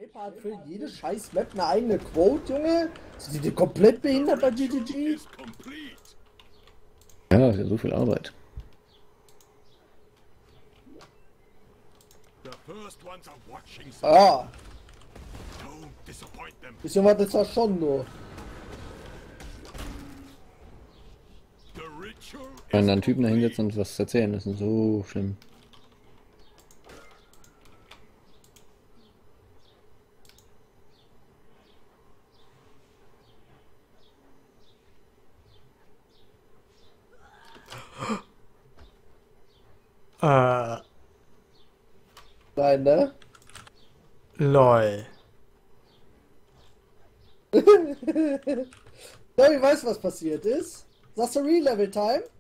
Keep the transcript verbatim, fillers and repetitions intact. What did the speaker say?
Shaper hat für jede scheiß Map eine eigene Quote, Junge. Sind die komplett behindert bei G T G? Ja, ist ja so viel Arbeit. Ah. Bisschen was ist das schon nur. Wenn dann Typen da hinsetzen und was erzählen, das ist so schlimm. Äh. Nein, ne? Lol. Sorry, weißt du, was passiert ist? Sagst du Re-Level-Time?